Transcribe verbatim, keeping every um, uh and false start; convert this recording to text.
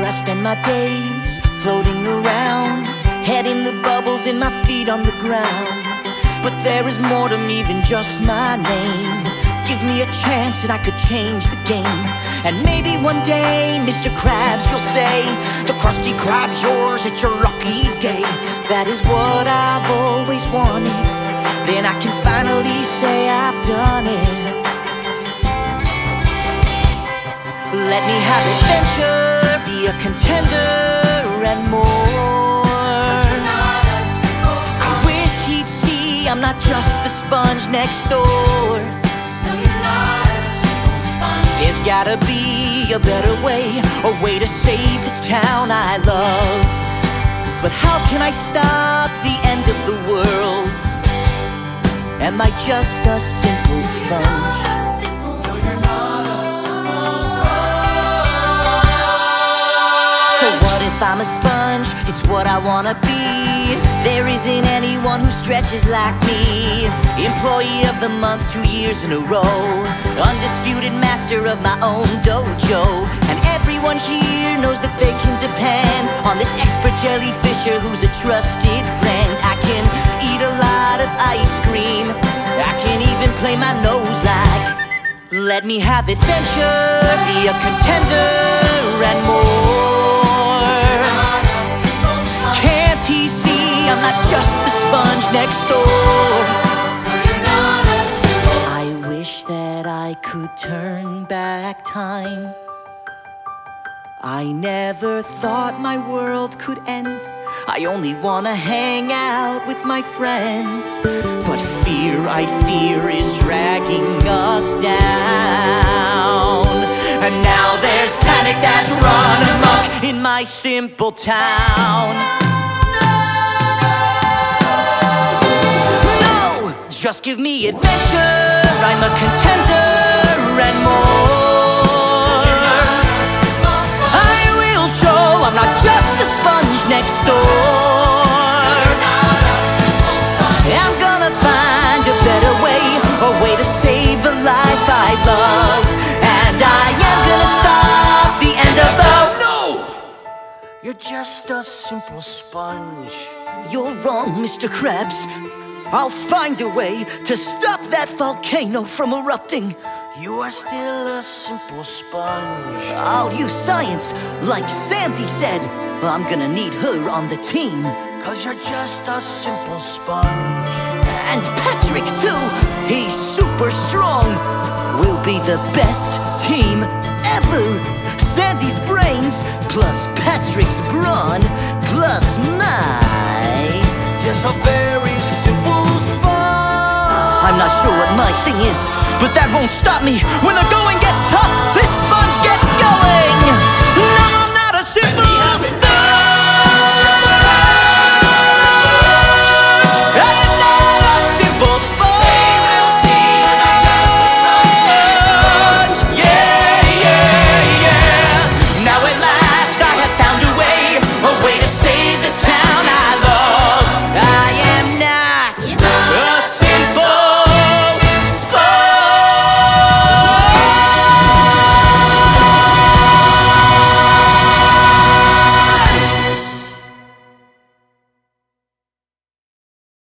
I spend my days floating around, head in the bubbles and my feet on the ground. But there is more to me than just my name. Give me a chance and I could change the game. And maybe one day, Mister Krabs, you'll say, the Krusty Krab's yours, it's your lucky day. That is what I've always wanted. Then I can finally say I've done it. Let me have adventure, be a contender and more. I wish he'd see I'm not just the sponge next door. There's gotta be a better way, a way to save this town I love. But how can I stop the end of the world? Am I just a simple sponge? So what if I'm a sponge? It's what I wanna be. There isn't anyone who stretches like me. Employee of the month two years in a row, undisputed master of my own dojo. And everyone here knows that they can depend on this expert jellyfisher who's a trusted friend. I can eat a lot of ice cream, I can even play my nose like. Let me have adventure, be a contender and more. Can't he see I'm not just the sponge next door? I wish that I could turn back time. I never thought my world could end. I only wanna hang out with my friends. But fear, I fear, is dragging us down. And now there's panic that's run amok in my simple town. No! Just give me adventure, I'm a contender and more. I will show I'm not just the sponge next door. I'm gonna find a better way, a way to save the life I love. And I am gonna stop the end of the... No! You're just a simple sponge. You're wrong, Mister Krabs. I'll find a way to stop that volcano from erupting. You are still a simple sponge. I'll use science, like Sandy said. I'm gonna need her on the team. Cause you're just a simple sponge. And Patrick too, he's super strong. We'll be the best team ever. Sandy's brains, plus Patrick's brawn, plus my... Yes, a very simple sponge. I'm not sure what my thing is, but that won't stop me. When the going gets tough, this sponge gets